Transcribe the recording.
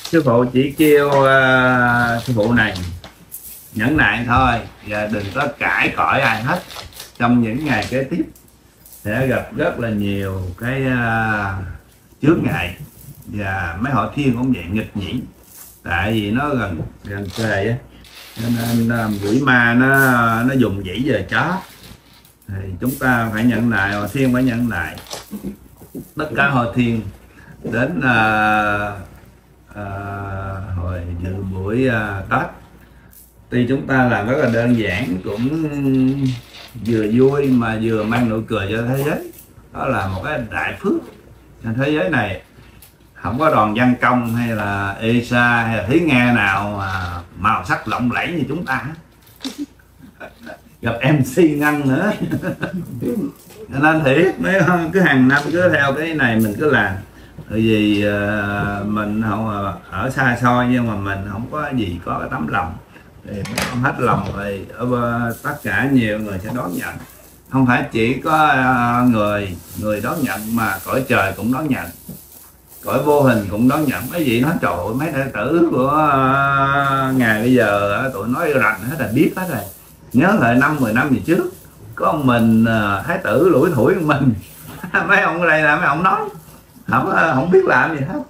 Sư phụ chỉ kêu sư phụ này nhẫn nại thôi và đừng có cãi cõi ai hết. Trong những ngày kế tiếp sẽ gặp rất là nhiều cái chướng ngại, và mấy hội thiên cũng vậy, nghịch nhĩ, tại vì nó gần gần kề á, cho nên quỷ ma nó dùng dĩ về chó, thì chúng ta phải nhận lại, hội thiên phải nhận lại. Tất cả hội thiên đến hồi dự buổi Tết, tuy chúng ta làm rất là đơn giản, cũng vừa vui mà vừa mang nụ cười cho thế giới. Đó là một cái đại phước. Trên thế giới này không có đoàn văn công hay là ESA hay là Thúy Nga nào mà màu sắc lộng lẫy như chúng ta. Gặp MC Ngân nữa. Cho nên thiệt, mấy cứ hàng năm cứ theo cái này mình cứ làm. Bởi vì mình không ở xa xôi, nhưng mà mình không có gì có cái tấm lòng, thì không hết lòng thì tất cả nhiều người sẽ đón nhận. Không phải chỉ có người đón nhận, mà cõi trời cũng đón nhận, cõi vô hình cũng đón nhận. Cái gì nói trời ơi, mấy đệ tử của ngài bây giờ tụi nói rành hết, là biết hết rồi. Nhớ lại 5-10 năm về trước, có ông mình thái tử lủi thủi của mình. Mấy ông ở đây là mấy ông nói không biết làm gì hết.